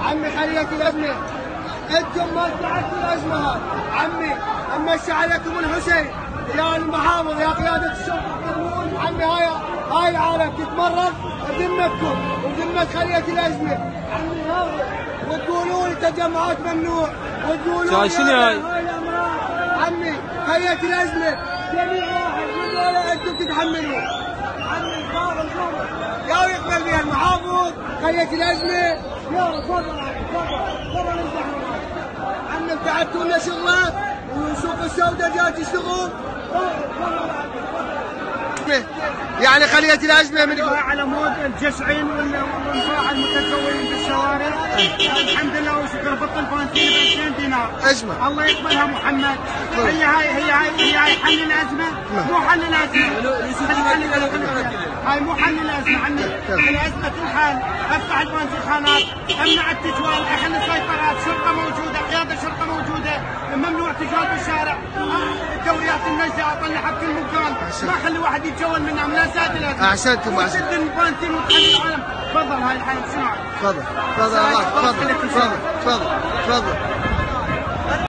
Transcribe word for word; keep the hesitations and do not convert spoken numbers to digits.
عمي خلية الأزمة، انتم ما تعرفوا الأزمة هاي، عمي امشي عليكم الحسين يا المحافظ يا قيادة الشرطة تقولون عمي هاي هاي العالم تتمرد بذمتكم وذمة خلية الأزمة، عمي هذا وتقولون التجمعات ممنوع وتقولون شنو هاي؟ هاي الأمراض، عمي خلية الأزمة جميع واحد من ولا انتم تتحملون، عمي الفاضل يا يقبل بها المحافظ خلية الأزمة يا تفضل تفضل تفضل انت عمي ابتعدتوا لنا شغله وسوق السوداء جاي تشتغل يعني خلية الأزمة من على مود الجشعين والانفاع المتسولين في الشوارع. الحمد لله وشكر بطل فانتين ب عشرين دينار. أزمة الله يقبلها محمد. هي هاي هي هاي هي هاي حل الأزمة مو حل الأزمة. هاي مو حل الأزمة عمي. الأزمة تنحل. افتح البنزيخانات، امنع التجوال، اخلي السيطرات، شرطة موجودة، قيادة شرطة موجودة، ممنوع تجوال بالشارع، دوريات النجدة اطلعها بكل مكان، ما اخلي واحد يتجول منها من زاد الأزمة. احسنتم احسنتم. وتسد البنزين وتخلي العالم. تفضل هاي الحين شنو؟ تفضل تفضل تفضل تفضل تفضل تفضل